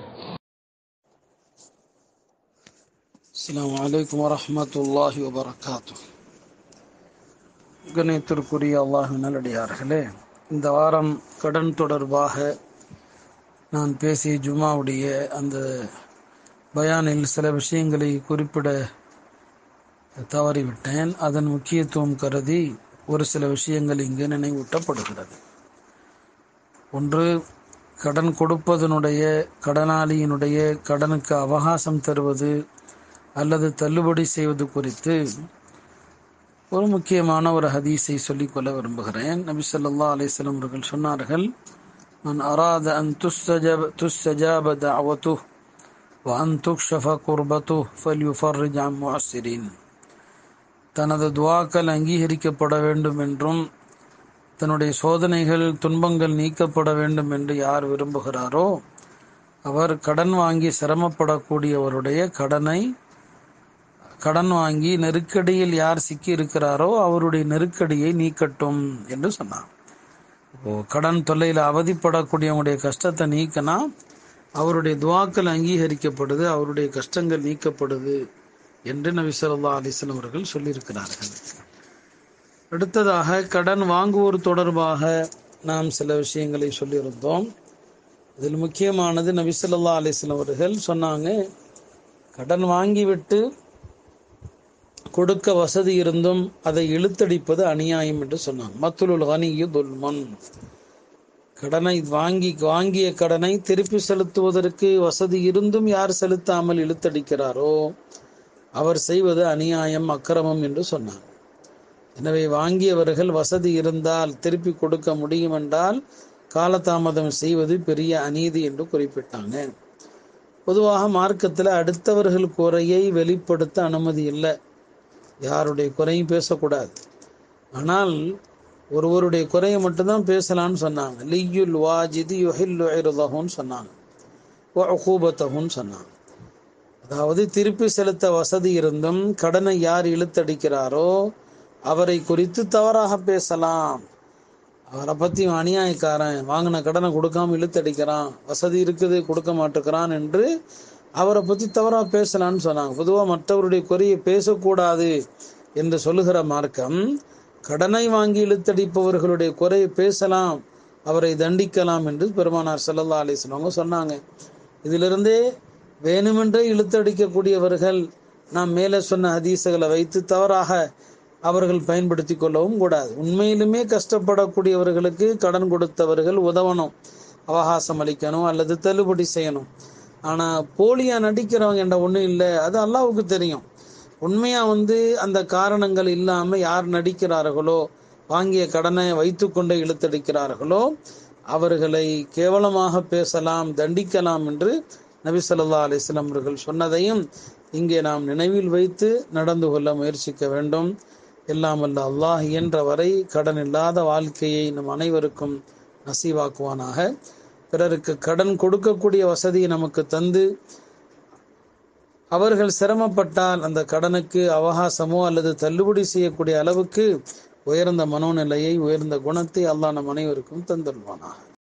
Speaker 1: அஸ்ஸலாமு அலைக்கும் வரஹ்மத்துல்லாஹி வபரகாத்துஹு. கண்ணியத்திற்குரிய அல்லாஹ்வின் நல்லடியார்களே, இந்த வாரம் கடன் தொடர்பாக நான் பேசிய ஜுமாவுடைய அந்த பயானில் சில விஷயங்களை குறிப்பிட தவறிவிட்டேன். அதன் முக்கியத்துவம் கருதி ஒரு சில விஷயங்கள் இங்கு நினைவூட்டப்படுகிறது. ஒன்று, கடன் கொடுப்பதனுடைய கடனாளியினுடைய கடனுக்கு அவகாசம் தருவது அல்லது தள்ளுபடி செய்வது குறித்து ஒரு முக்கியமான ஒரு ஹதீஸை சொல்லிக்கொள்ள விரும்புகிறேன். நபி ஸல்லல்லாஹு அலைஹி வஸல்லம் அவர்கள் சொன்னார்கள், மன் அராத அன் துஸ்ஸஜாப தஅவதுஹு வ அன் துக்ஷஃப குர்பதுஹு ஃபல்யுஃபர்ரிஜ் அன் முஅஸ்ஸிரின். தனது துஆக்கள் அங்கீகரிக்கப்பட வேண்டும் என்றும் தன்னுடைய சோதனைகள் துன்பங்கள் நீக்கப்பட வேண்டும் என்று யார் விரும்புகிறாரோ அவர் கடன் வாங்கி சிரமப்படக்கூடியவருடைய கடன் வாங்கி நெருக்கடியில் யார் சிக்கி இருக்கிறாரோ அவருடைய நெருக்கடியை நீக்கட்டும் என்று சொன்னார். கடன் தொல்லையில் அவதிப்படக்கூடியவங்களுடைய கஷ்டத்தை நீக்கினா அவருடைய துஆக்கள் அங்கீகரிக்கப்படுது, அவருடைய கஷ்டங்கள் நீக்கப்படுது என்று நபி ஸல்லல்லாஹு அலைஹி வஸல்லம் அவர்கள் சொல்லியிருக்கிறார்கள். அடுத்ததாக, கடன் வாங்குவோர் தொடர்பாக நாம் சில விஷயங்களை சொல்லியிருந்தோம். இதில் முக்கியமானது நபி ஸல்லல்லாஹு அலைஹி வஸல்லம் அவர்கள் சொன்னாங்க, கடன் வாங்கிவிட்டு கொடுக்க வசதி இருந்தும் அதை இழுத்தடிப்பது அநியாயம் என்று சொன்னாங்க. மத்துலுல் கனியு துல்மன். கடனை வாங்கிய கடனை திருப்பி செலுத்துவதற்கு வசதி இருந்தும் யார் செலுத்தாமல் இழுத்தடிக்கிறாரோ அவர் செய்வது அநியாயம், அக்கிரமம் என்று சொன்னார். எனவே வாங்கியவர்கள் வசதி இருந்தால் திருப்பி கொடுக்க முடியும் என்றால் காலதாமதம் செய்வது பெரிய அநீதி என்று குறிப்பிட்டாங்க. பொதுவாக மார்க்கத்தில் அடுத்தவர்கள் குறையை வெளிப்படுத்த அனுமதி இல்லை, யாருடைய குறையும் பேசக்கூடாது. ஆனால் ஒருவருடைய குறையை மட்டும்தான் பேசலான்னு சொன்னாங்க. லியுல் வாஜிதி யுஹில்லு இர்தஹுன்னு சொன்னாங்க, வஉகூபத்தஹுன்னு சொன்னாங்க. அதாவது திருப்பி செலுத்த வசதி இருந்தும் கடனை யார் இழுத்தடிக்கிறாரோ அவரை குறித்து தவறாக பேசலாம். அவரை பற்றி அநியாயக்காரன், வாங்கின கடனை கொடுக்காம இழுத்தடிக்கிறான், வசதி இருக்குது கொடுக்க மாட்டேங்கிறான் என்று அவரை பற்றி தவறாக பேசலான்னு சொன்னாங்க. பொதுவாக மற்றவருடைய குறையை பேசக்கூடாது என்று சொல்லுகிற மார்க்கம் கடனை வாங்கி இழுத்தடிப்பவர்களுடைய குறையை பேசலாம், அவரை தண்டிக்கலாம் என்று பெருமானார் ஸல்லல்லாஹு அலைஹி வஸல்லம் சொன்னாங்க. இதிலிருந்தே வேணுமென்றே இழுத்தடிக்கக்கூடியவர்கள் நாம் மேலே சொன்ன ஹதீஸுகளை வைத்து தவறாக அவர்கள் பயன்படுத்தி கொள்ளவும் கூடாது. உண்மையிலுமே கஷ்டப்படக்கூடியவர்களுக்கு கடன் கொடுத்தவர்கள் உதவணும், அவகாசம் அளிக்கணும் அல்லது தள்ளுபடி செய்யணும். ஆனால் போலியா நடிக்கிறவங்க என்ற ஒன்றும் இல்லை, அது அல்லாஹ்வுக்கு தெரியும். உண்மையா அந்த காரணங்கள் இல்லாமல் யார் நடிக்கிறார்களோ, வாங்கிய கடனை வைத்து கொண்டே இழுத்தடிக்கிறார்களோ, அவர்களை கேவலமாக பேசலாம், தண்டிக்கலாம் என்று நபி ஸல்லல்லாஹு அலைஹி வஸல்லம் அவர்கள் சொன்னதையும் இங்கே நாம் நினைவில் வைத்து நடந்து கொள்ள முயற்சிக்க வேண்டும். எல்லாம் வல்ல அல்லாஹ் இயன்ற வரை கடன் இல்லாத வாழ்க்கையை நம் அனைவருக்கும் நசீவாக்குவானாக. பிறருக்கு கடன் கொடுக்கக்கூடிய வசதியை நமக்கு தந்து அவர்கள் சிரமப்பட்டால் அந்த கடனுக்கு அவகாசமோ அல்லது தள்ளுபடி செய்யக்கூடிய அளவுக்கு உயர்ந்த மனோநிலையை, உயர்ந்த குணத்தை அல்லாஹ் நம் அனைவருக்கும் தந்துள்வானாக.